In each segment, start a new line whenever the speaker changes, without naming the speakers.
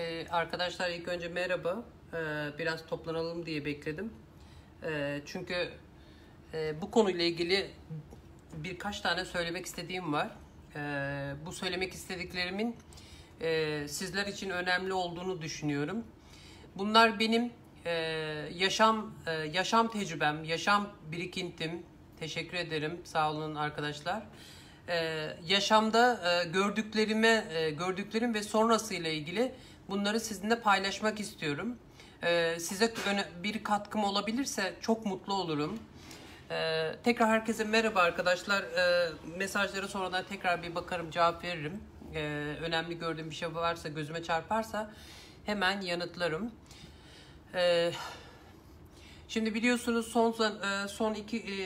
Arkadaşlar ilk önce merhaba. Biraz toplanalım diye bekledim. Çünkü bu konuyla ilgili birkaç tane söylemek istediğim var. Bu söylemek istediklerimin sizler için önemli olduğunu düşünüyorum. Bunlar benim yaşam tecrübem, yaşam birikintim. Teşekkür ederim. Sağ olun arkadaşlar. Yaşamda gördüklerim ve sonrasıyla ilgili bunları sizinle paylaşmak istiyorum. Size bir katkım olabilirse çok mutlu olurum. Tekrar herkese merhaba arkadaşlar. Mesajlara sonradan tekrar bir bakarım, cevap veririm. Önemli gördüğüm bir şey varsa, gözüme çarparsa hemen yanıtlarım. Şimdi biliyorsunuz son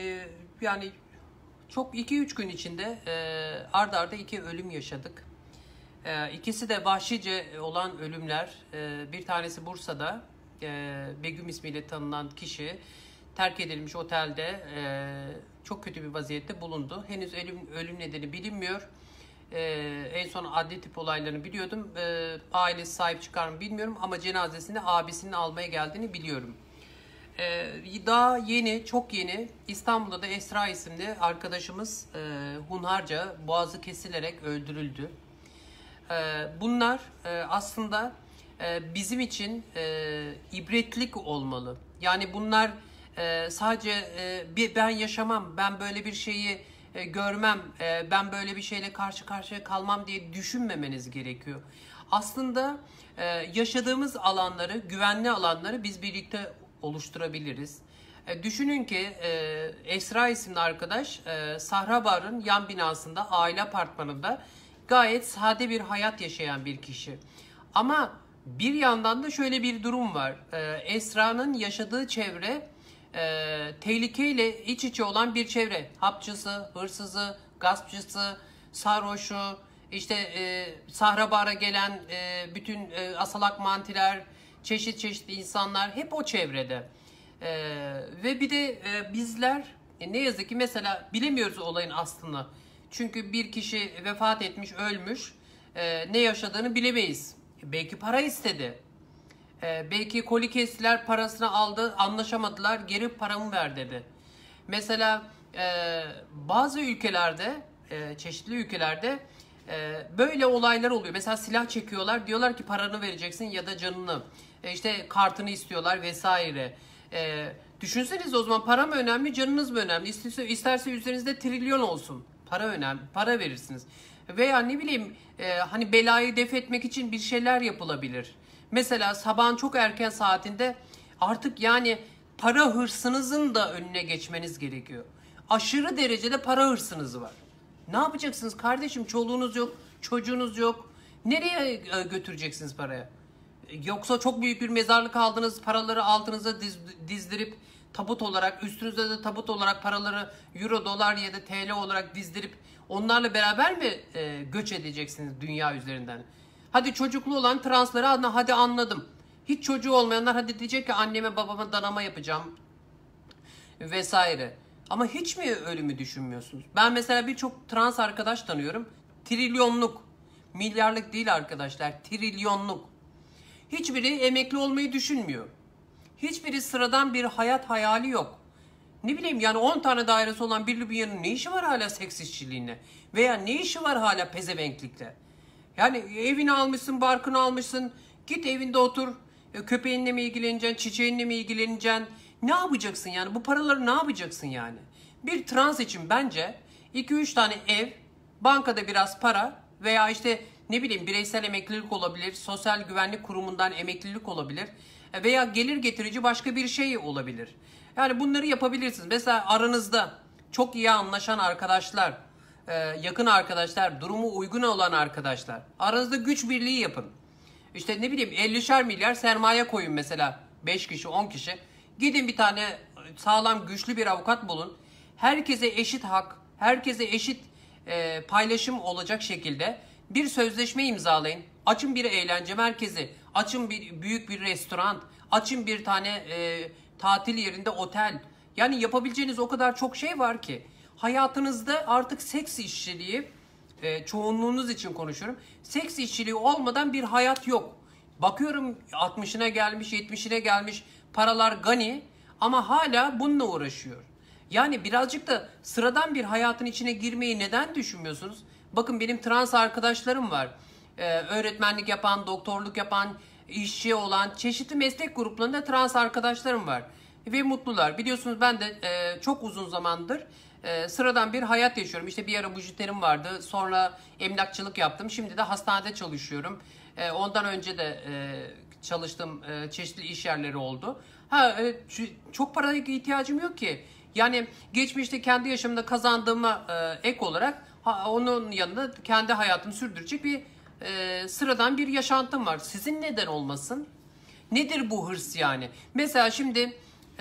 çok 2-3 gün içinde ard arda 2 ölüm yaşadık. İkisi de vahşice olan ölümler. Bir tanesi Bursa'da, Begüm ismiyle tanınan kişi terk edilmiş otelde çok kötü bir vaziyette bulundu. Henüz ölüm nedeni bilinmiyor. En son adli tıp olaylarını biliyordum. Ailesi sahip çıkar mı bilmiyorum ama cenazesini abisinin almaya geldiğini biliyorum. Daha yeni, çok yeni İstanbul'da da Esra isimli arkadaşımız hunharca boğazı kesilerek öldürüldü. Bunlar aslında bizim için ibretlik olmalı. Yani bunlar sadece ben yaşamam, ben böyle bir şeyi görmem, ben böyle bir şeyle karşı karşıya kalmam diye düşünmemeniz gerekiyor. Aslında yaşadığımız alanları, güvenli alanları biz birlikte oluşturabiliriz. Düşünün ki Esra isimli arkadaş Sahra Bar'ın yan binasında, aile apartmanında gayet sade bir hayat yaşayan bir kişi. Ama bir yandan da şöyle bir durum var. Esra'nın yaşadığı çevre tehlikeyle iç içe olan bir çevre. Hapçısı, hırsızı, gaspçısı, sarhoşu, Sahra Bar'a gelen bütün asalak mantiler, çeşit insanlar hep o çevrede. Ve bir de bizler ne yazık ki mesela bilemiyoruz olayın aslını. Çünkü bir kişi vefat etmiş, ölmüş. Ne yaşadığını bilemeyiz. Belki para istedi. Belki koli kestiler, parasını aldı, anlaşamadılar, geri paramı ver dedi. Mesela bazı ülkelerde, çeşitli ülkelerde böyle olaylar oluyor. Mesela silah çekiyorlar, diyorlar ki paranı vereceksin ya da canını. Kartını istiyorlar vesaire. Düşünsenize o zaman para mı önemli, canınız mı önemli? İsterse üzerinizde trilyon olsun. Para önemli, para verirsiniz. Veya ne bileyim hani belayı def etmek için bir şeyler yapılabilir. Mesela sabahın çok erken saatinde artık yani para hırsınızın da önüne geçmeniz gerekiyor. Aşırı derecede para hırsınız var. Ne yapacaksınız kardeşim? Çoluğunuz yok, çocuğunuz yok. Nereye götüreceksiniz paraya? Yoksa çok büyük bir mezarlık aldınız, paraları altınıza dizdirip tabut olarak, üstünüzde de tabut olarak paraları euro, dolar ya da TL olarak dizdirip onlarla beraber mi göç edeceksiniz dünya üzerinden? Hadi çocuklu olan transları hadi anladım. Hiç çocuğu olmayanlar hadi diyecek ki anneme babama danama yapacağım vesaire. Ama hiç mi ölümü düşünmüyorsunuz? Ben mesela birçok trans arkadaş tanıyorum. Trilyonluk, milyarlık değil arkadaşlar, trilyonluk. Hiçbiri emekli olmayı düşünmüyor. Hiçbiri sıradan bir hayat hayali yok. Ne bileyim yani 10 tane dairesi olan bir Libyan'ın ne işi var hala seks işçiliğine? Veya ne işi var hala pezevenklikle? Yani evini almışsın, barkını almışsın. Git evinde otur. Köpeğinle mi ilgileneceksin, çiçeğinle mi ilgileneceksin? Ne yapacaksın yani? Bu paraları ne yapacaksın yani? Bir trans için bence 2-3 tane ev, bankada biraz para veya ne bileyim bireysel emeklilik olabilir, sosyal güvenlik kurumundan emeklilik olabilir veya gelir getirici başka bir şey olabilir. Yani bunları yapabilirsiniz. Mesela aranızda çok iyi anlaşan arkadaşlar, yakın arkadaşlar, durumu uygun olan arkadaşlar. Aranızda güç birliği yapın. Ne bileyim 50'şer milyar sermaye koyun mesela 5 kişi 10 kişi. Gidin bir tane sağlam güçlü bir avukat bulun. Herkese eşit hak, herkese eşit paylaşım olacak şekilde bir sözleşme imzalayın. Açın bir eğlence merkezi, açın büyük bir restoran, açın bir tane tatil yerinde otel. Yani yapabileceğiniz o kadar çok şey var ki. Hayatınızda artık seks işçiliği, çoğunluğunuz için konuşuyorum. Seks işçiliği olmadan bir hayat yok. Bakıyorum 60'ına gelmiş, 70'ine gelmiş, paralar gani ama hala bununla uğraşıyor. Yani birazcık da sıradan bir hayatın içine girmeyi neden düşünmüyorsunuz? Bakın benim trans arkadaşlarım var. Öğretmenlik yapan, doktorluk yapan, işçi olan çeşitli meslek gruplarında trans arkadaşlarım var. Ve mutlular. Biliyorsunuz ben de çok uzun zamandır sıradan bir hayat yaşıyorum. İşte bir ara bujiterim vardı. Sonra emlakçılık yaptım. Şimdi de hastanede çalışıyorum. Ondan önce de çalıştığım çeşitli iş yerleri oldu. Çok paraya ihtiyacım yok ki. Yani geçmişte kendi yaşamda kazandığıma ek olarak onun yanında kendi hayatımı sürdürecek bir sıradan bir yaşantım var. Sizin neden olmasın? Nedir bu hırs yani? Mesela şimdi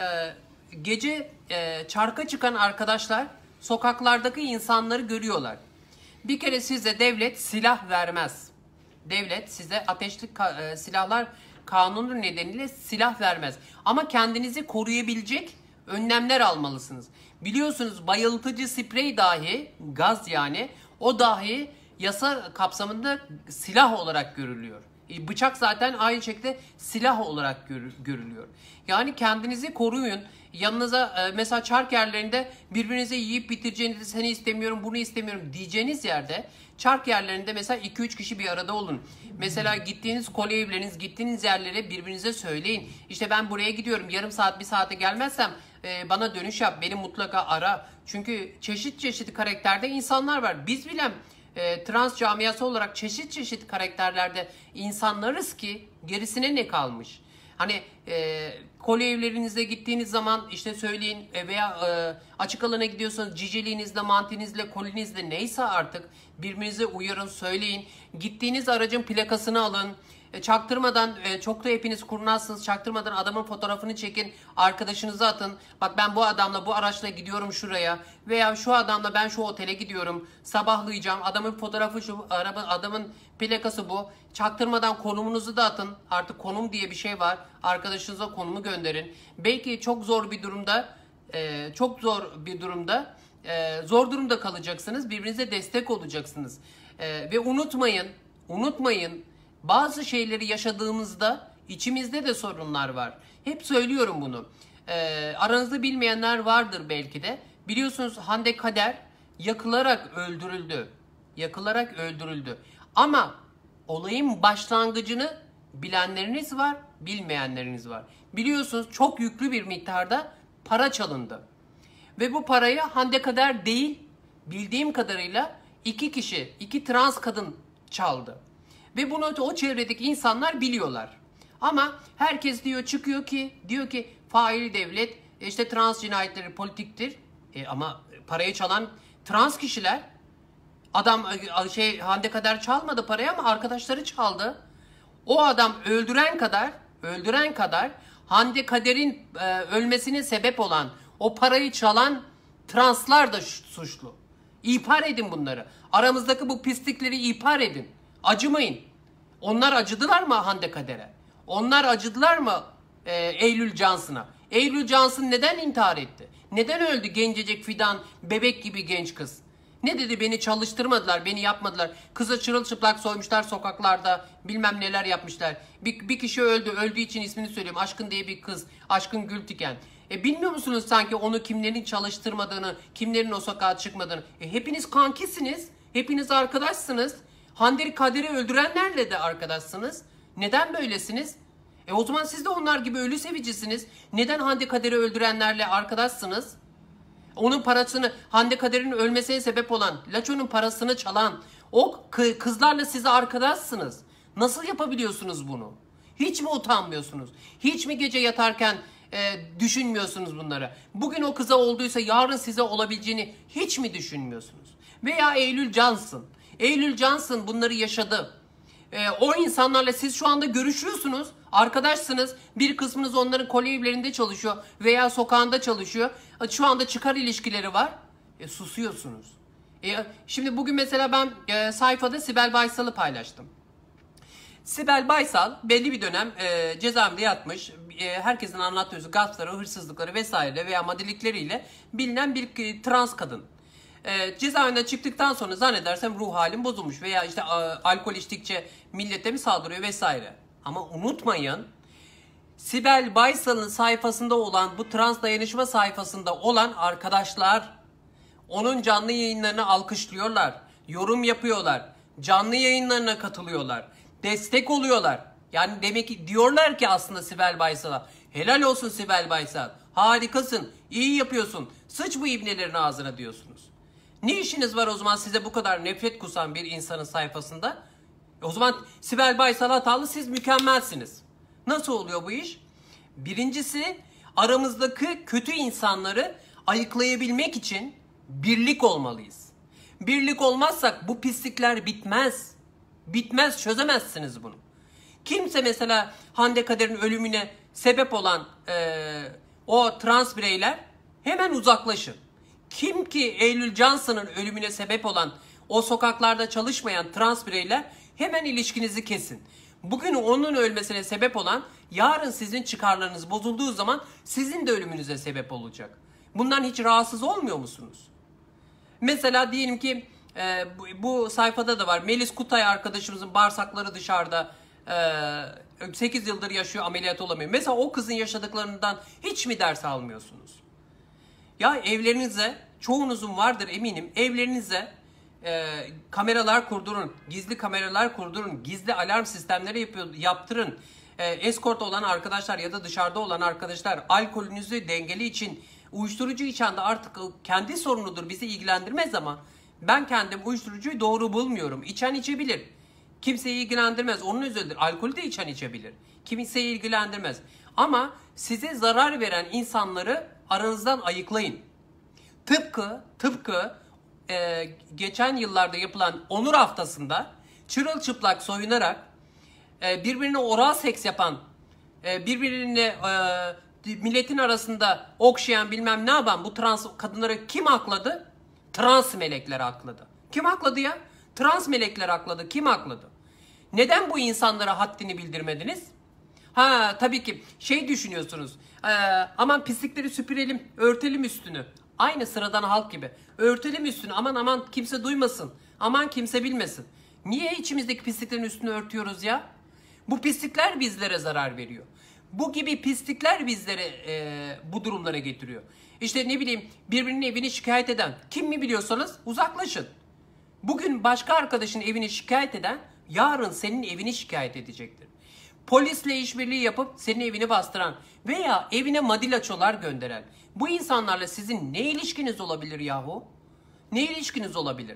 gece çarka çıkan arkadaşlar sokaklardaki insanları görüyorlar. Bir kere size devlet silah vermez. Devlet size ateşli silahlar kanunu nedeniyle silah vermez. Ama kendinizi koruyabilecek önlemler almalısınız. Biliyorsunuz bayıltıcı sprey dahi, gaz yani, o dahi yasa kapsamında silah olarak görülüyor. Bıçak zaten aynı şekilde silah olarak görülüyor. Yani kendinizi koruyun. Yanınıza mesela çark yerlerinde birbirinize yiyip bitireceğinizi, seni istemiyorum, bunu istemiyorum diyeceğiniz yerde çark yerlerinde mesela 2-3 kişi bir arada olun. Mesela gittiğiniz kolye evleriniz, gittiğiniz yerlere birbirinize söyleyin. İşte ben buraya gidiyorum, yarım saat, bir saate gelmezsem bana dönüş yap, beni mutlaka ara. Çünkü çeşit çeşit karakterde insanlar var. Biz bile trans camiası olarak çeşit çeşit karakterlerde insanlarız ki gerisine ne kalmış? Hani kolye evlerinize gittiğiniz zaman işte söyleyin veya açık alana gidiyorsanız ciciliğinizle, mantinizle, kolinizle neyse artık birbirinize uyarın, söyleyin. Gittiğiniz aracın plakasını alın. Çaktırmadan, çok da hepiniz kurnazsınız, çaktırmadan adamın fotoğrafını çekin, arkadaşınıza atın. Bak ben bu adamla, bu araçla gidiyorum şuraya veya şu adamla ben şu otele gidiyorum, sabahlayacağım, adamın fotoğrafı şu, adamın plakası bu. Çaktırmadan konumunuzu da atın, artık konum diye bir şey var, arkadaşınıza konumu gönderin. Belki çok zor bir durumda, zor durumda kalacaksınız, birbirinize destek olacaksınız. Ve unutmayın, bazı şeyleri yaşadığımızda içimizde de sorunlar var. Hep söylüyorum bunu. Aranızda bilmeyenler vardır belki de. Biliyorsunuz Hande Kader yakılarak öldürüldü. Yakılarak öldürüldü. Ama olayın başlangıcını bilenleriniz var, bilmeyenleriniz var. Biliyorsunuz çok yüklü bir miktarda para çalındı. Ve bu parayı Hande Kader değil, bildiğim kadarıyla iki trans kadın çaldı. Ve bunu o çevredeki insanlar biliyorlar. Ama herkes diyor ki faili devlet, işte trans cinayetleri politiktir. Ama parayı çalan trans kişiler, adam Hande Kader çalmadı parayı ama arkadaşları çaldı. O adam öldüren kadar Hande Kader'in ölmesine sebep olan, o parayı çalan translar da suçlu. İhbar edin bunları. Aramızdaki bu pislikleri ihbar edin. Acımayın. Onlar acıdılar mı Hande Kader'e? Onlar acıdılar mı Eylül Cansın'a? Eylül Cansın neden intihar etti? Neden öldü gencecik fidan, bebek gibi genç kız? Ne dedi? Beni çalıştırmadılar, beni yapmadılar. Kızı çırılçıplak soymuşlar sokaklarda, bilmem neler yapmışlar. Bir kişi öldü, öldüğü için ismini söyleyeyim. Aşkın diye bir kız, Aşkın Gültiken. Bilmiyor musunuz sanki onu kimlerin çalıştırmadığını, kimlerin o sokağa çıkmadığını? Hepiniz kankisiniz, hepiniz arkadaşsınız. Hande Kader'i öldürenlerle de arkadaşsınız. Neden böylesiniz? O zaman siz de onlar gibi ölü sevicisiniz. Neden Hande Kader'i öldürenlerle arkadaşsınız? Onun parasını, Hande Kader'in ölmesine sebep olan, Laço'nun parasını çalan o kızlarla siz arkadaşsınız. Nasıl yapabiliyorsunuz bunu? Hiç mi utanmıyorsunuz? Hiç mi gece yatarken düşünmüyorsunuz bunları? Bugün o kıza olduysa yarın size olabileceğini hiç mi düşünmüyorsunuz? Veya Eylül Cansın. Eylül Cansın bunları yaşadı. O insanlarla siz şu anda görüşüyorsunuz, arkadaşsınız. Bir kısmınız onların kolye evlerinde çalışıyor veya sokağında çalışıyor. Şu anda çıkar ilişkileri var. Susuyorsunuz. Şimdi bugün mesela ben sayfada Sibel Baysal'ı paylaştım. Sibel Baysal belli bir dönem cezaevinde yatmış. Herkesin anlattığı gaspları, hırsızlıkları vesaire veya madelikleriyle bilinen bir trans kadın. Cezaevinden çıktıktan sonra zannedersem ruh halim bozulmuş veya işte alkol içtikçe millete mi saldırıyor vesaire. Ama unutmayın, Sibel Baysal'ın sayfasında olan, bu trans dayanışma sayfasında olan arkadaşlar onun canlı yayınlarını alkışlıyorlar, yorum yapıyorlar, canlı yayınlarına katılıyorlar, destek oluyorlar. Yani demek ki diyorlar ki aslında Sibel Baysal'a, helal olsun Sibel Baysal, harikasın, iyi yapıyorsun, sıç bu ibnelerin ağzına diyorsunuz. Ne işiniz var o zaman size bu kadar nefret kusan bir insanın sayfasında? O zaman Sibel Baysal hatalı, siz mükemmelsiniz. Nasıl oluyor bu iş? Birincisi, aramızdaki kötü insanları ayıklayabilmek için birlik olmalıyız. Birlik olmazsak bu pislikler bitmez. Bitmez, çözemezsiniz bunu. Kimse mesela Hande Kader'in ölümüne sebep olan o trans bireyler hemen uzaklaşın. Kim ki Eylül Cansın'ın ölümüne sebep olan o sokaklarda çalışmayan trans bireyler hemen ilişkinizi kesin. Bugün onun ölmesine sebep olan yarın sizin çıkarlarınız bozulduğu zaman sizin de ölümünüze sebep olacak. Bundan hiç rahatsız olmuyor musunuz? Mesela diyelim ki bu sayfada da var. Melis Kutay arkadaşımızın bağırsakları dışarıda, 8 yıldır yaşıyor, ameliyat olamıyor. Mesela o kızın yaşadıklarından hiç mi ders almıyorsunuz? Ya evlerinize, çoğunuzun vardır eminim, evlerinize kameralar kurdurun, gizli kameralar kurdurun, gizli alarm sistemleri yaptırın. Eskort olan arkadaşlar ya da dışarıda olan arkadaşlar, alkolünüzü dengeli için, uyuşturucu içen de artık kendi sorunudur, bizi ilgilendirmez ama ben kendim uyuşturucuyu doğru bulmuyorum. İçen içebilir. Kimseyi ilgilendirmez. Onun özelidir. Alkolü de içen içebilir. Kimseyi ilgilendirmez. Ama size zarar veren insanları aranızdan ayıklayın. Tıpkı geçen yıllarda yapılan Onur Haftası'nda çırılçıplak soyunarak birbirine oral seks yapan, birbirine milletin arasında okşayan, bilmem ne yapan bu trans kadınları kim hakladı? Trans melekler hakladı. Kim hakladı ya? Trans melekler hakladı. Kim hakladı? Neden bu insanlara haddini bildirmediniz? Ha tabii ki şey düşünüyorsunuz. Aman pislikleri süpürelim, örtelim üstünü. Aynı sıradan halk gibi. Örtelim üstünü, aman kimse duymasın. Aman kimse bilmesin. Niye içimizdeki pisliklerin üstünü örtüyoruz ya? Bu pislikler bizlere zarar veriyor. Bu gibi pislikler bizlere bu durumlara getiriyor. İşte ne bileyim, birbirinin evini şikayet eden, kim mi biliyorsanız uzaklaşın. Bugün başka arkadaşın evini şikayet eden yarın senin evini şikayet edecektir. Polisle işbirliği yapıp senin evini bastıran veya evine madilaçolar gönderen bu insanlarla sizin ne ilişkiniz olabilir yahu? Ne ilişkiniz olabilir?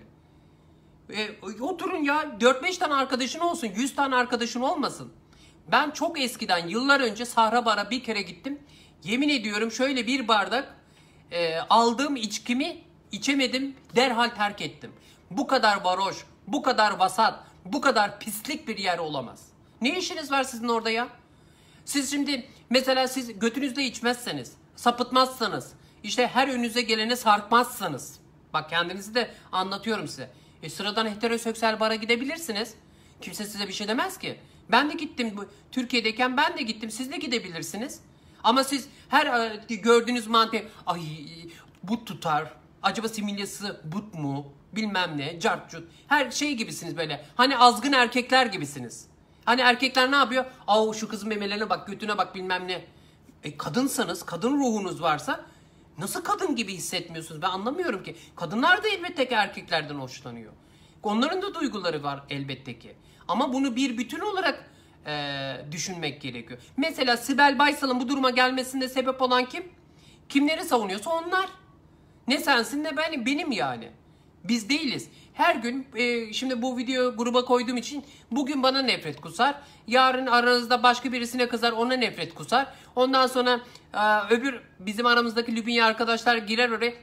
Oturun ya, 4-5 tane arkadaşın olsun, 100 tane arkadaşın olmasın. Ben çok eskiden, yıllar önce Sahra Bar'a bir kere gittim. Yemin ediyorum şöyle bir bardak aldığım içkimi içemedim, derhal terk ettim. Bu kadar varoş, bu kadar vasat, bu kadar pislik bir yer olamaz. Ne işiniz var sizin orada ya? Siz şimdi mesela siz götünüzde içmezseniz, sapıtmazsanız, işte her önünüze gelene sarkmazsanız, bak kendinizi de anlatıyorum size. Sıradan heteroseksüel bara gidebilirsiniz. Kimse size bir şey demez ki. Ben de gittim, Türkiye'deyken ben de gittim, siz de gidebilirsiniz. Ama siz her gördüğünüz mantığı, ay but tutar, acaba similyası but mu, bilmem ne, cart cut, her şey gibisiniz böyle. Hani azgın erkekler gibisiniz. Hani erkekler ne yapıyor? Aa şu kızın memelerine bak, götüne bak, bilmem ne. Kadınsanız, kadın ruhunuz varsa nasıl kadın gibi hissetmiyorsunuz? Ben anlamıyorum ki. Kadınlar da elbette ki erkeklerden hoşlanıyor. Onların da duyguları var elbette ki. Ama bunu bir bütün olarak düşünmek gerekiyor. Mesela Sibel Baysal'ın bu duruma gelmesinde sebep olan kim? Kimleri savunuyorsa onlar. Ne sensin ne benim yani. Biz değiliz. Her gün şimdi bu videoyu gruba koyduğum için bugün bana nefret kusar. Yarın aranızda başka birisine kızar, ona nefret kusar. Ondan sonra öbür bizim aramızdaki Lübnye arkadaşlar girer oraya.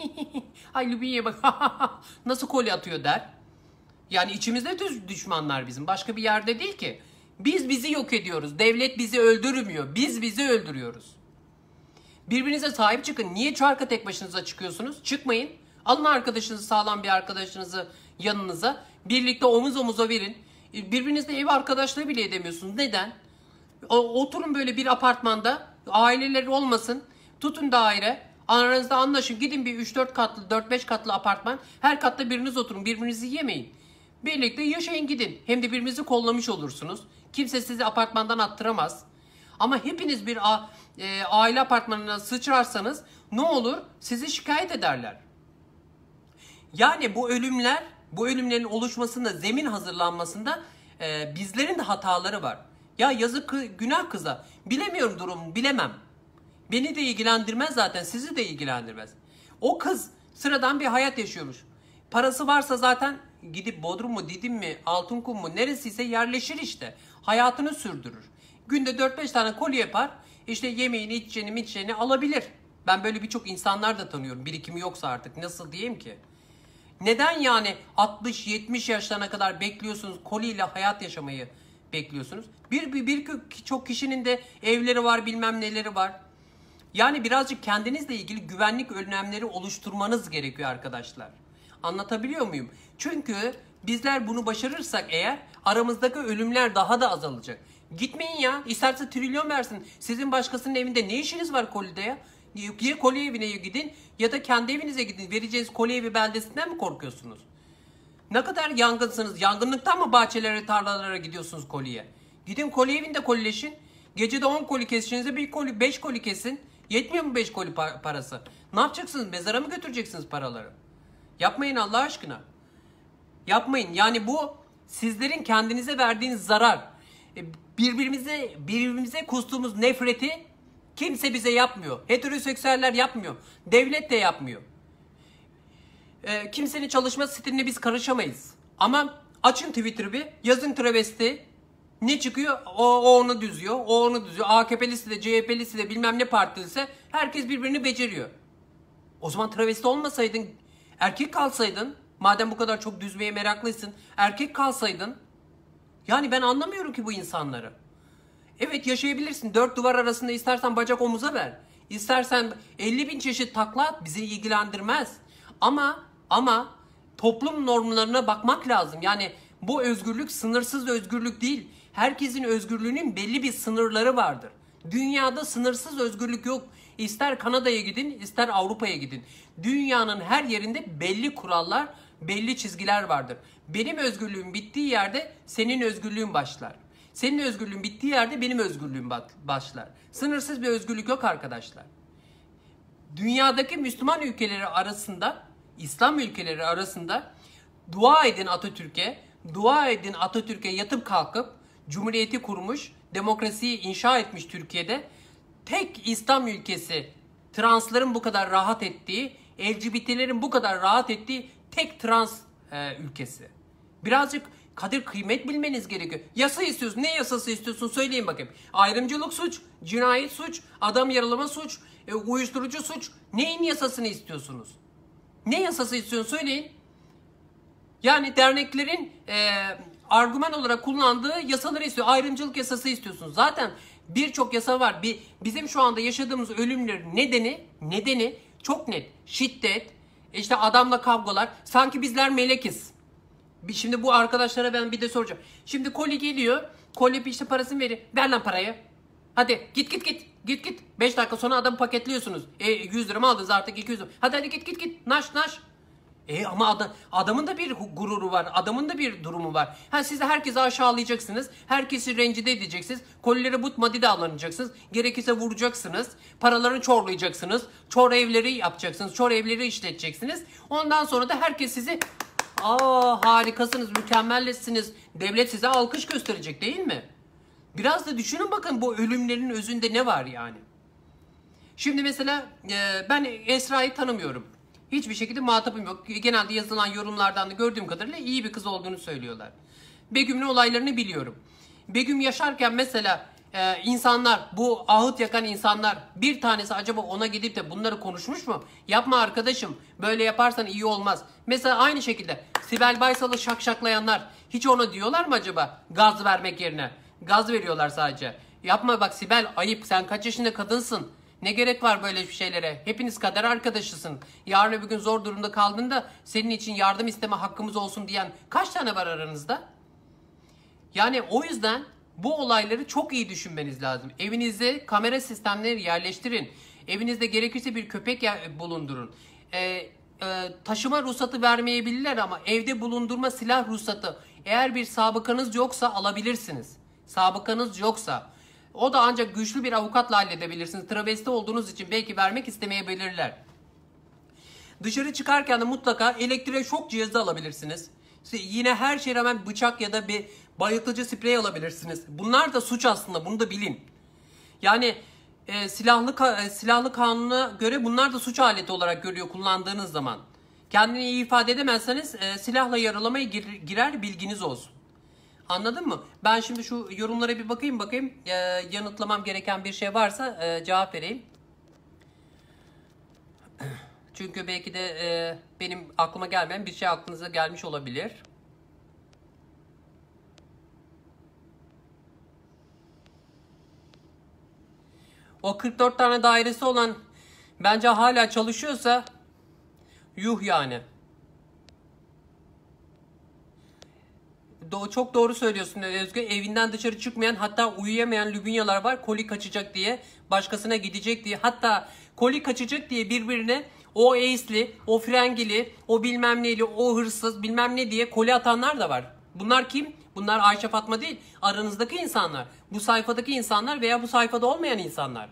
Ay Lübnye'ye bak nasıl kolye atıyor der. Yani içimizde düşmanlar bizim. Başka bir yerde değil ki. Biz bizi yok ediyoruz. Devlet bizi öldürmüyor. Biz bizi öldürüyoruz. Birbirinize sahip çıkın. Niye çarka tek başınıza çıkıyorsunuz? Çıkmayın. Alın arkadaşınızı, sağlam bir arkadaşınızı yanınıza. Birlikte omuz omuza verin. Birbirinizle ev arkadaşlığı bile edemiyorsunuz. Neden? Oturun böyle bir apartmanda. Aileleri olmasın. Tutun daire. Aranızda anlaşın. Gidin bir 3-4 katlı, 4-5 katlı apartman. Her katta biriniz oturun. Birbirinizi yemeyin. Birlikte yaşayın gidin. Hem de birbirinizi kollamış olursunuz. Kimse sizi apartmandan attıramaz. Ama hepiniz bir aile apartmanına sıçrarsanız ne olur? Sizi şikayet ederler. Yani bu ölümlerin oluşmasında, zemin hazırlanmasında bizlerin de hataları var. Ya yazık, günah kıza. Bilemiyorum durumu, bilemem. Beni de ilgilendirmez zaten, sizi de ilgilendirmez. O kız sıradan bir hayat yaşıyormuş. Parası varsa zaten gidip Bodrum mu, Didim mi, Altınkum mu neresiyse yerleşir işte. Hayatını sürdürür. Günde 4-5 tane kolye yapar. İşte yemeğini, içeceğini alabilir. Ben böyle birçok insanlar da tanıyorum. Birikimi yoksa artık nasıl diyeyim ki? Neden yani 60-70 yaşlarına kadar bekliyorsunuz, koliyle hayat yaşamayı bekliyorsunuz? Birçok kişinin de evleri var, bilmem neleri var. Yani birazcık kendinizle ilgili güvenlik önlemleri oluşturmanız gerekiyor arkadaşlar. Anlatabiliyor muyum? Çünkü bizler bunu başarırsak eğer aramızdaki ölümler daha da azalacak. Gitmeyin ya. İsterse trilyon versin. Sizin başkasının evinde ne işiniz var kolide ya? Ya kolye evine gidin ya da kendi evinize gidin. Vereceğiniz kolye evi beldesinden mi korkuyorsunuz? Ne kadar yangınsınız? Yangınlıktan mı bahçelere, tarlalara gidiyorsunuz kolye? Gidin kolye evinde kolileşin. Gecede 10 koli kesişinize 5 koli kesin. Yetmiyor mu 5 koli parası? Ne yapacaksınız? Mezara mı götüreceksiniz paraları? Yapmayın Allah aşkına. Yapmayın. Yani bu sizlerin kendinize verdiğiniz zarar. Birbirimize kustuğumuz nefreti kimse bize yapmıyor. Heteroseksüeller yapmıyor. Devlet de yapmıyor. Kimsenin çalışma stiline biz karışamayız. Ama açın Twitter'ı bir, yazın travesti. Ne çıkıyor? O onu düzüyor, o onu düzüyor. AKP'lisi de, CHP'lisi de, bilmem ne partilisi, herkes birbirini beceriyor. O zaman travesti olmasaydın, erkek kalsaydın, madem bu kadar çok düzmeye meraklısın, erkek kalsaydın. Yani ben anlamıyorum ki bu insanları. Evet, yaşayabilirsin. 4 duvar arasında istersen bacak omuza ver. İstersen 50 bin çeşit takla at, bizi ilgilendirmez. Ama toplum normlarına bakmak lazım. Yani bu özgürlük sınırsız özgürlük değil. Herkesin özgürlüğünün belli bir sınırları vardır. Dünyada sınırsız özgürlük yok. İster Kanada'ya gidin, ister Avrupa'ya gidin. Dünyanın her yerinde belli kurallar, belli çizgiler vardır. Benim özgürlüğüm bittiği yerde senin özgürlüğün başlar. Senin özgürlüğün bittiği yerde benim özgürlüğüm başlar. Sınırsız bir özgürlük yok arkadaşlar. Dünyadaki Müslüman ülkeleri arasında, İslam ülkeleri arasında dua edin Atatürk'e yatıp kalkıp Cumhuriyeti kurmuş, demokrasiyi inşa etmiş Türkiye'de. Tek İslam ülkesi, transların bu kadar rahat ettiği, LGBT'lerin bu kadar rahat ettiği tek trans ülkesi. Birazcık kadir kıymet bilmeniz gerekiyor. Yasa istiyorsun. Ne yasası istiyorsun? Söyleyin bakayım. Ayrımcılık suç, cinayet suç, adam yaralama suç, uyuşturucu suç. Neyin yasasını istiyorsunuz? Ne yasası istiyorsun? Söyleyin. Yani derneklerin argüman olarak kullandığı yasaları istiyor. Ayrımcılık yasası istiyorsunuz. Zaten birçok yasa var. Bizim şu anda yaşadığımız ölümlerin nedeni çok net. Şiddet, işte adamla kavgalar. Sanki bizler melekiz. Şimdi bu arkadaşlara ben bir de soracağım. Şimdi koli geliyor. Koli işte parasını veriyor. Ver lan parayı. Hadi git. 5 dakika sonra adamı paketliyorsunuz. 100 lira mı aldınız artık 200 lira. Hadi git. Naş. Ama adamın da bir gururu var. Adamın da bir durumu var. Siz de herkesi aşağılayacaksınız. Herkesi rencide edeceksiniz. Kolilere but madide avlanacaksınız. Gerekirse vuracaksınız. Paralarını çorlayacaksınız. Çor evleri yapacaksınız. Çor evleri işleteceksiniz. Ondan sonra da herkes sizi harikasınız, mükemmelsiniz. Devlet size alkış gösterecek değil mi? Biraz da düşünün bakın bu ölümlerin özünde ne var yani. Şimdi mesela ben Esra'yı tanımıyorum. Hiçbir şekilde muhatabım yok. Genelde yazılan yorumlardan da gördüğüm kadarıyla iyi bir kız olduğunu söylüyorlar. Begüm'ün olaylarını biliyorum. Begüm yaşarken mesela insanlar, bu ahıt yakan insanlar, bir tanesi acaba ona gidip de bunları konuşmuş mu? Yapma arkadaşım, böyle yaparsan iyi olmaz. Mesela aynı şekilde Sibel Baysal'ı şakşaklayanlar hiç ona diyorlar mı acaba gaz vermek yerine? Gaz veriyorlar sadece. Yapma bak Sibel, ayıp, sen kaç yaşında kadınsın? Ne gerek var böyle bir şeylere? Hepiniz kader arkadaşısın. Yarın öbür gün zor durumda kaldığında senin için yardım isteme hakkımız olsun diyen kaç tane var aranızda? Yani o yüzden bu olayları çok iyi düşünmeniz lazım. Evinizde kamera sistemleri yerleştirin. Evinizde gerekirse bir köpek bulundurun. Taşıma ruhsatı vermeyebilirler ama evde bulundurma silah ruhsatı, eğer bir sabıkanız yoksa alabilirsiniz. Sabıkanız yoksa o da ancak güçlü bir avukatla halledebilirsiniz. Travesti olduğunuz için belki vermek istemeyebilirler. Dışarı çıkarken de mutlaka elektriğe şok cihazı alabilirsiniz. Yine her şeye rağmen bıçak ya da bir bayıltıcı sprey alabilirsiniz. Bunlar da suç aslında, bunu da bilin. Yani silahlı kanuna göre bunlar da suç aleti olarak görüyor kullandığınız zaman. Kendini iyi ifade edemezseniz silahla yaralamaya girer, bilginiz olsun. Anladın mı? Ben şimdi şu yorumlara bir bakayım. Yanıtlamam gereken bir şey varsa cevap vereyim. Çünkü belki de benim aklıma gelmeyen bir şey aklınıza gelmiş olabilir. O 44 tane dairesi olan bence hala çalışıyorsa yuh yani. Çok doğru söylüyorsun Özgür. Evinden dışarı çıkmayan, hatta uyuyamayan Lübnyalar var. Koli kaçacak diye, başkasına gidecek diye. Hatta koli kaçacak diye birbirine o Ace'li, o Frengili, o bilmem neyli, o hırsız bilmem ne diye koli atanlar da var. Bunlar kim? Bunlar Ayşe Fatma değil. Aranızdaki insanlar. Bu sayfadaki insanlar veya bu sayfada olmayan insanlar.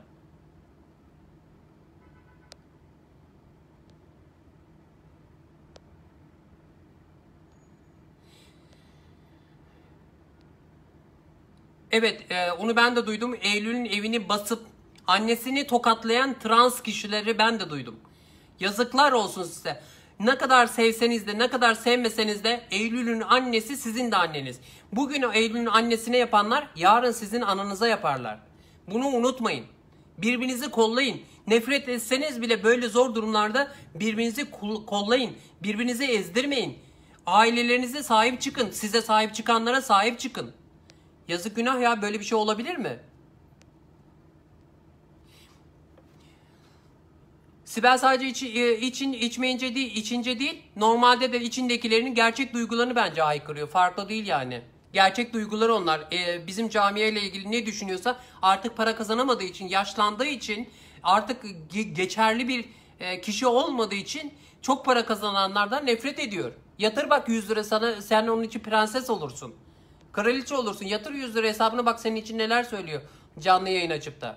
Evet, onu ben de duydum. Eylül'ün evini basıp annesini tokatlayan trans kişileri ben de duydum. Yazıklar olsun size. Ne kadar sevseniz de ne kadar sevmeseniz de Eylül'ün annesi sizin de anneniz. Bugün o Eylül'ün annesine yapanlar yarın sizin ananıza yaparlar. Bunu unutmayın. Birbirinizi kollayın. Nefret etseniz bile böyle zor durumlarda birbirinizi kollayın. Birbirinizi ezdirmeyin. Ailelerinize sahip çıkın. Size sahip çıkanlara sahip çıkın. Yazık günah ya, böyle bir şey olabilir mi? Sibel sadece içince değil, normalde de içindekilerinin gerçek duygularını bence haykırıyor. Farklı değil yani. Gerçek duyguları onlar. Bizim camiye ilgili ne düşünüyorsa artık para kazanamadığı için, yaşlandığı için, artık geçerli bir kişi olmadığı için çok para kazananlardan nefret ediyor. Yatır bak 100 lira sana, sen onun için prenses olursun. Kraliçe olursun. Yatır 100 lira hesabına, bak senin için neler söylüyor canlı yayın açıp da.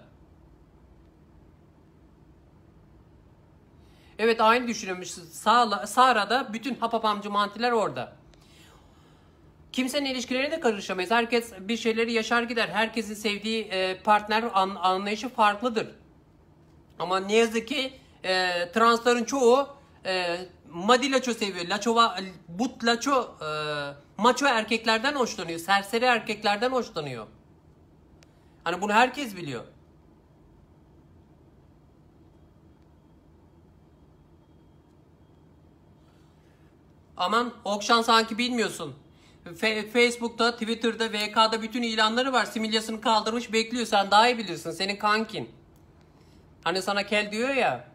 Evet, aynı düşünüyormuş. Sara'da bütün hapapamcı mantiler orada. Kimsenin ilişkilerine de karışamayız. Herkes bir şeyleri yaşar gider. Herkesin sevdiği partner anlayışı farklıdır. Ama ne yazık ki transların çoğu Madilaço seviyor. Butlaço maço erkeklerden hoşlanıyor. Serseri erkeklerden hoşlanıyor. Hani bunu herkes biliyor. Aman Okşan, sanki bilmiyorsun. Facebook'ta, Twitter'da, VK'da bütün ilanları var. Similyasını kaldırmış bekliyor. Sen daha iyi bilirsin. Senin kankin. Hani sana kel diyor ya.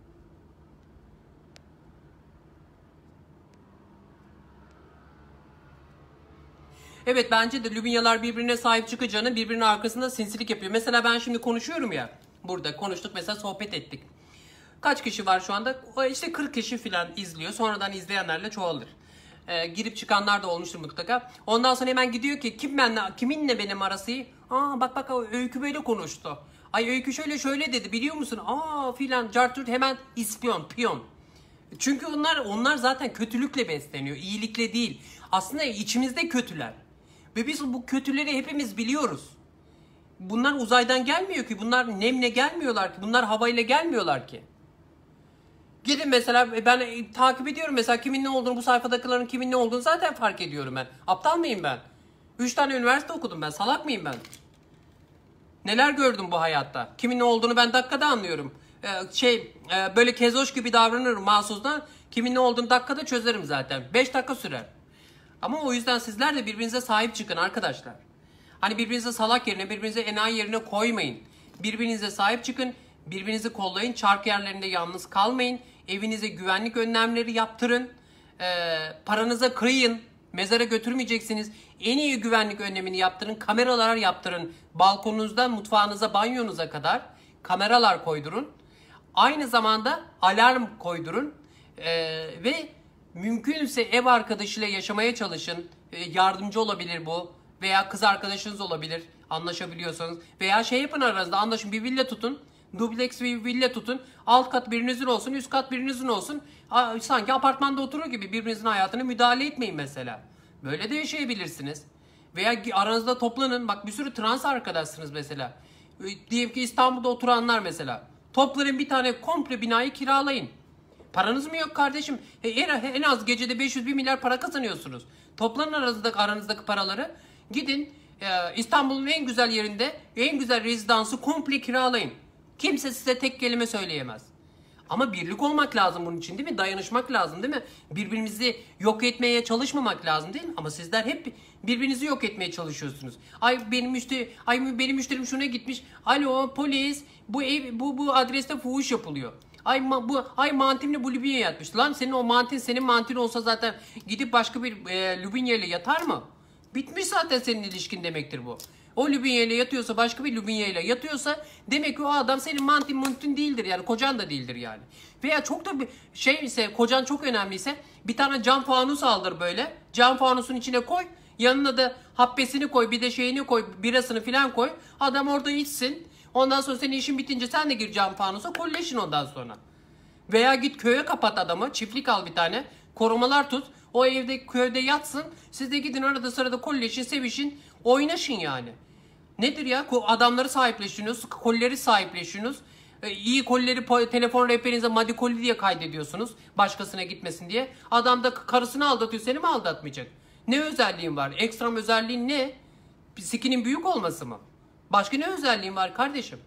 Evet, bence de Lübnyalar birbirine sahip çıkacağını, birbirinin arkasında sinsilik yapıyor. Mesela ben şimdi konuşuyorum ya. Burada konuştuk mesela, sohbet ettik. Kaç kişi var şu anda? İşte 40 kişi falan izliyor. Sonradan izleyenlerle çoğalır. Girip çıkanlar da olmuştur mutlaka. Ondan sonra hemen gidiyor ki kiminle benim arası iyi? Aa bak Öykü böyle konuştu. Ay Öykü şöyle dedi, biliyor musun? Aa filan cartürt, hemen ispiyon, piyon. Çünkü onlar zaten kötülükle besleniyor, iyilikle değil. Aslında içimizde kötüler. Ve biz bu kötüleri hepimiz biliyoruz. Bunlar uzaydan gelmiyor ki. Bunlar nemle gelmiyorlar ki. Bunlar havayla gelmiyorlar ki. Gidin mesela, ben takip ediyorum mesela kimin ne olduğunu, bu sayfadakilerin kimin ne olduğunu zaten fark ediyorum ben. Aptal mıyım ben? 3 tane üniversite okudum ben. Salak mıyım ben? Neler gördüm bu hayatta? Kimin ne olduğunu ben dakikada anlıyorum. Böyle kezoş gibi davranırım mahsusdan. Kimin ne olduğunu dakikada çözerim zaten. 5 dakika sürer. Ama o yüzden sizler de birbirinize sahip çıkın arkadaşlar. Hani birbirinize salak yerine, birbirinize enayi yerine koymayın. Birbirinize sahip çıkın. Birbirinizi kollayın. Çark yerlerinde yalnız kalmayın. Evinize güvenlik önlemleri yaptırın. Paranıza kıyın. Mezara götürmeyeceksiniz. En iyi güvenlik önlemini yaptırın. Kameralar yaptırın. Balkonunuzdan mutfağınıza, banyonuza kadar kameralar koydurun. Aynı zamanda alarm koydurun. Ve mümkünse ev arkadaşıyla yaşamaya çalışın. Yardımcı olabilir bu. Veya kız arkadaşınız olabilir, anlaşabiliyorsanız. Veya şey yapın, aranızda anlaşın, bir villa tutun. Dubleks bir villa tutun. Alt kat birinizin olsun, üst kat birinizin olsun. Sanki apartmanda oturur gibi birbirinizin hayatına müdahale etmeyin mesela. Böyle de yaşayabilirsiniz. Veya aranızda toplanın. Bak, bir sürü trans arkadaşsınız mesela. Diyelim ki İstanbul'da oturanlar mesela. Toplanın, bir tane komple binayı kiralayın. Paranız mı yok kardeşim? En az gecede 500-1 milyar para kazanıyorsunuz. Toplanın aranızdaki paraları. Gidin İstanbul'un en güzel yerinde en güzel rezidansı komple kiralayın. Kimse size tek kelime söyleyemez. Ama birlik olmak lazım bunun için, değil mi? Dayanışmak lazım, değil mi? Birbirimizi yok etmeye çalışmamak lazım, değil mi? Ama sizler hep birbirinizi yok etmeye çalışıyorsunuz. Benim müşterim şuna gitmiş. Alo polis, bu adreste fuhuş yapılıyor. Mantimle bu Lübnya'ya yatmış. Lan senin o senin mantin olsa zaten gidip başka bir Lübnya ile yatar mı? Bitmiş zaten senin ilişkin demektir bu. O Lübnya ile yatıyorsa, başka bir Lübnya ile yatıyorsa demek ki o adam senin mantin değildir yani, kocan da değildir yani. Veya çok da bir şey ise, kocan çok önemliyse bir tane cam fanus aldır böyle. Cam fanusun içine koy. Yanına da habbesini koy, bir de şeyini koy, birasını filan koy. Adam orada içsin. Ondan sonra senin işin bitince sen de gir cam fanusa, kolleşin ondan sonra. Veya git köye kapat adamı, çiftlik al bir tane, korumalar tut. O evde, köyde yatsın. Siz de gidin arada sırada kolleşin, sevişin, oynaşın yani. Nedir ya? Adamları sahipleşiyorsunuz, kolleri sahipleşiyorsunuz. İyi kolleri telefon rehberinize Madi Koli diye kaydediyorsunuz. Başkasına gitmesin diye. Adam da karısını aldatıyor, seni mi aldatmayacak? Ne özelliğin var? Ekstrem özelliğin ne? Sikinin büyük olması mı? Başka ne özelliğin var kardeşim?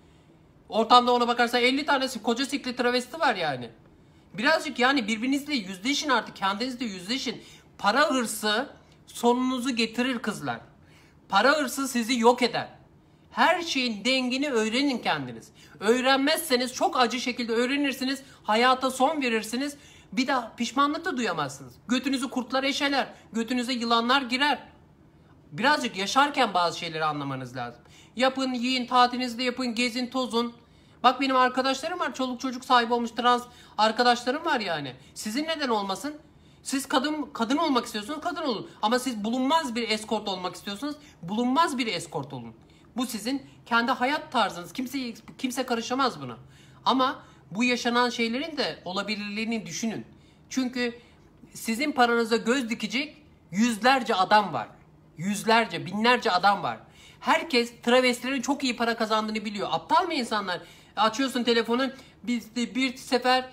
Ortamda ona bakarsan 50 tanesi koca sikli travesti var yani. Birazcık yani birbirinizle yüzleşin artık. Kendinizle yüzleşin. Para hırsı sonunuzu getirir kızlar. Para hırsı sizi yok eder. Her şeyin dengini öğrenin kendiniz. Öğrenmezseniz çok acı şekilde öğrenirsiniz. Hayata son verirsiniz. Bir daha pişmanlık da duyamazsınız. Götünüzü kurtlar eşeler. Götünüze yılanlar girer. Birazcık yaşarken bazı şeyleri anlamanız lazım. Yapın, yiyin, tatilinizde yapın, gezin, tozun. Bak benim arkadaşlarım var. Çoluk çocuk sahibi olmuş trans arkadaşlarım var yani. Sizin neden olmasın? Siz kadın olmak istiyorsunuz, kadın olun. Ama siz bulunmaz bir eskort olmak istiyorsunuz, bulunmaz bir eskort olun. Bu sizin kendi hayat tarzınız. Kimse karışamaz buna. Ama bu yaşanan şeylerin de olabilirliğini düşünün. Çünkü sizin paranıza göz dikecek yüzlerce adam var. Yüzlerce, binlerce adam var. Herkes travestilerin çok iyi para kazandığını biliyor. Aptal mı insanlar? Açıyorsun telefonun, bir sefer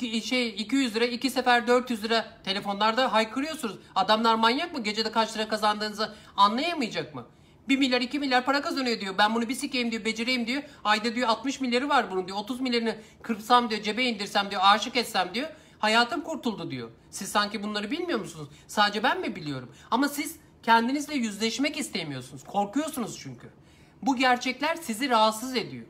200 lira, 2 sefer 400 lira, telefonlarda haykırıyorsunuz. Adamlar manyak mı? Gecede kaç lira kazandığınızı anlayamayacak mı? 1 milyar 2 milyar para kazanıyor diyor. Ben bunu bir sikeyim diyor, becereyim diyor. Ayda diyor 60 milyarı var bunun diyor. 30 milyarını kırpsam diyor, cebe indirsem diyor, aşık etsem diyor. Hayatım kurtuldu diyor. Siz sanki bunları bilmiyor musunuz? Sadece ben mi biliyorum? Ama siz kendinizle yüzleşmek istemiyorsunuz. Korkuyorsunuz çünkü. Bu gerçekler sizi rahatsız ediyor.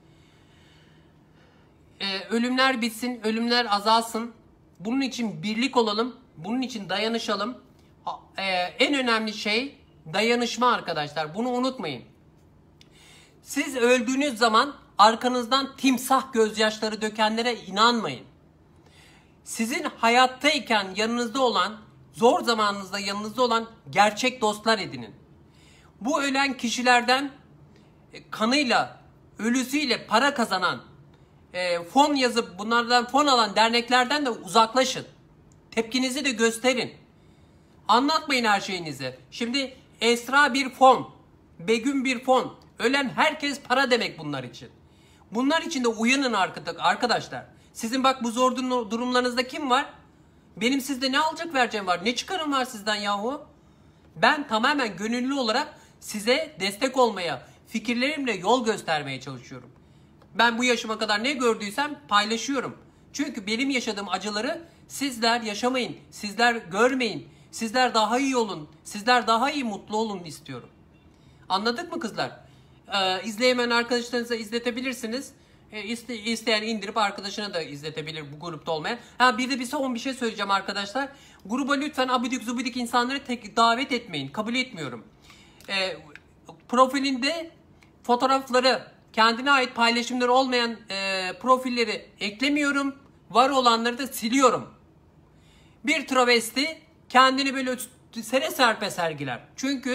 Ölümler bitsin, ölümler azalsın. Bunun için birlik olalım. Bunun için dayanışalım. En önemli şey dayanışma arkadaşlar. Bunu unutmayın. Siz öldüğünüz zaman arkanızdan timsah gözyaşları dökenlere inanmayın. Sizin hayattayken yanınızda olan, zor zamanınızda yanınızda olan gerçek dostlar edinin. Bu ölen kişilerden kanıyla, ölüsüyle para kazanan, fon yazıp bunlardan fon alan derneklerden de uzaklaşın. Tepkinizi de gösterin. Anlatmayın her şeyinizi. Şimdi Esra bir fon, Begüm bir fon. Ölen herkes para demek bunlar için. Bunlar için de uyanın arkadaşlar. Sizin bak bu zor durumlarınızda kim var? Benim sizde ne alacak vereceğim var? Ne çıkarım var sizden yahu? Ben tamamen gönüllü olarak size destek olmaya, fikirlerimle yol göstermeye çalışıyorum. Ben bu yaşıma kadar ne gördüysem paylaşıyorum. Çünkü benim yaşadığım acıları sizler yaşamayın, sizler görmeyin, sizler daha iyi olun, sizler daha iyi mutlu olun istiyorum. Anladık mı kızlar? İzleyemeyen arkadaşlarınıza izletebilirsiniz. İsteyen indirip arkadaşına da izletebilir bu grupta olmayan. Bir de bir şey söyleyeceğim arkadaşlar. Gruba lütfen abidik zubidik insanları davet etmeyin. Kabul etmiyorum. Profilinde fotoğrafları, kendine ait paylaşımları olmayan profilleri eklemiyorum. Var olanları da siliyorum. Bir travesti kendini böyle sere serpe sergiler. Çünkü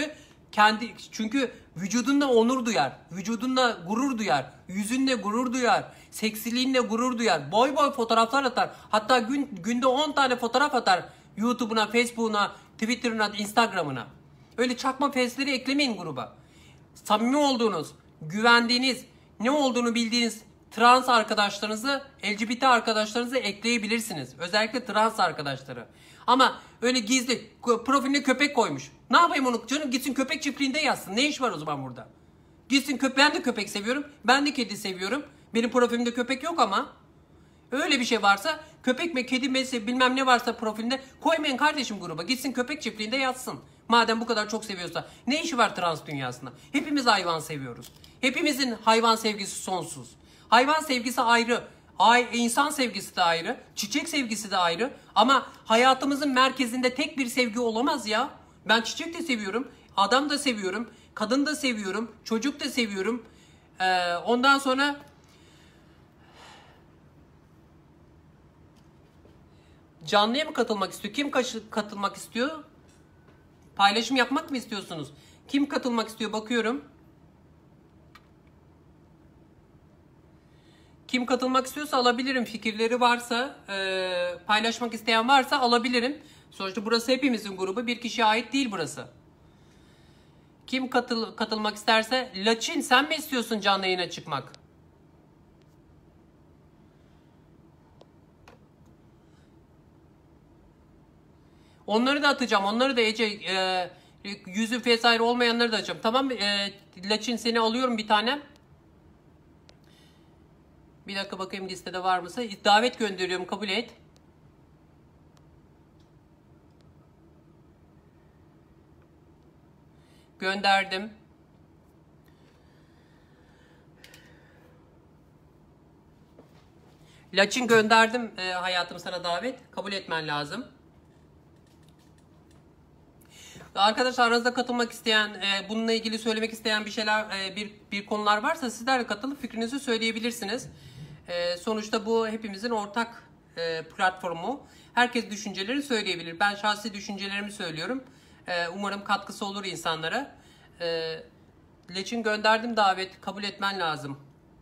Çünkü vücudunla onur duyar. Vücudunla gurur duyar. Yüzünle gurur duyar. Seksiliğinle gurur duyar. Boy boy fotoğraflar atar. Hatta günde 10 tane fotoğraf atar. YouTube'una, Facebook'una, Twitter'ına, Instagram'ına. Öyle çakma face'leri eklemeyin gruba. Samimi olduğunuz, güvendiğiniz, ne olduğunu bildiğiniz trans arkadaşlarınızı, LGBT arkadaşlarınızı ekleyebilirsiniz. Özellikle trans arkadaşları. Ama öyle gizli profiline köpek koymuş. Ne yapayım onu canım, gitsin köpek çiftliğinde yazsın. Ne iş var o zaman burada? Gitsin ben de köpek seviyorum. Ben de kedi seviyorum. Benim profilimde köpek yok ama. Öyle bir şey varsa, köpek mi kedi mi bilmem ne varsa profilinde koymayın kardeşim gruba. Gitsin köpek çiftliğinde yatsın. Madem bu kadar çok seviyorsa. Ne işi var trans dünyasında? Hepimiz hayvan seviyoruz. Hepimizin hayvan sevgisi sonsuz. Hayvan sevgisi ayrı. İnsan sevgisi de ayrı. Çiçek sevgisi de ayrı. Ama hayatımızın merkezinde tek bir sevgi olamaz ya. Ben çiçek de seviyorum. Adam da seviyorum. Kadın da seviyorum. Çocuk da seviyorum. Ondan sonra canlıya mı katılmak istiyor? Kim katılmak istiyor? Paylaşım yapmak mı istiyorsunuz? Kim katılmak istiyor? Bakıyorum. Kim katılmak istiyorsa alabilirim. Fikirleri varsa, paylaşmak isteyen varsa alabilirim. Sonuçta burası hepimizin grubu. Bir kişiye ait değil burası. Kim katılmak isterse. Laçin, sen mi istiyorsun canlı yayına çıkmak? Onları da atacağım. Onları da Ece, yüzü vesaire olmayanları da atacağım. Tamam mı? Laçin, seni alıyorum bir tane. Bir dakika bakayım listede var mısın? Davet gönderiyorum, kabul et. Gönderdim. Laçin gönderdim hayatım sana davet. Kabul etmen lazım. Arkadaşlar aranızda katılmak isteyen, bununla ilgili söylemek isteyen bir şeyler, bir konular varsa sizler de katılıp fikrinizi söyleyebilirsiniz. Sonuçta bu hepimizin ortak platformu. Herkes düşünceleri söyleyebilir. Ben şahsi düşüncelerimi söylüyorum. Umarım katkısı olur insanlara. Leçin gönderdim davet. Kabul etmen lazım.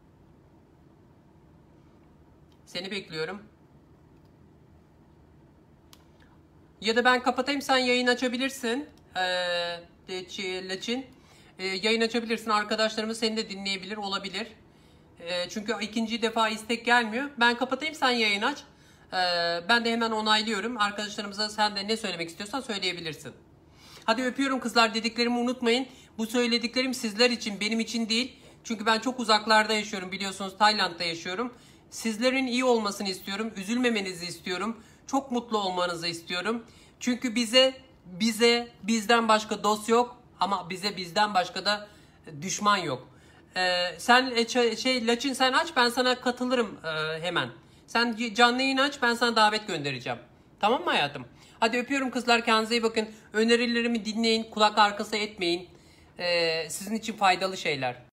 Seni bekliyorum. Ya da ben kapatayım, sen yayın açabilirsin. Laçin. Yayın açabilirsin. Arkadaşlarımız seni de dinleyebilir, olabilir. Çünkü ikinci defa istek gelmiyor. Ben kapatayım, sen yayın aç. Ben de hemen onaylıyorum. Arkadaşlarımıza sen de ne söylemek istiyorsan söyleyebilirsin. Hadi öpüyorum kızlar, dediklerimi unutmayın. Bu söylediklerim sizler için, benim için değil. Çünkü ben çok uzaklarda yaşıyorum, biliyorsunuz Tayland'da yaşıyorum. Sizlerin iyi olmasını istiyorum. Üzülmemenizi istiyorum. Çok mutlu olmanızı istiyorum. Çünkü bizden başka dost yok. Ama bizden başka da düşman yok. Sen Laçin, sen aç, ben sana katılırım hemen. Sen canlı yayın aç, ben sana davet göndereceğim. Tamam mı hayatım? Hadi öpüyorum kızlar, kendinize iyi bakın. Önerilerimi dinleyin, kulak arkası etmeyin. Sizin için faydalı şeyler.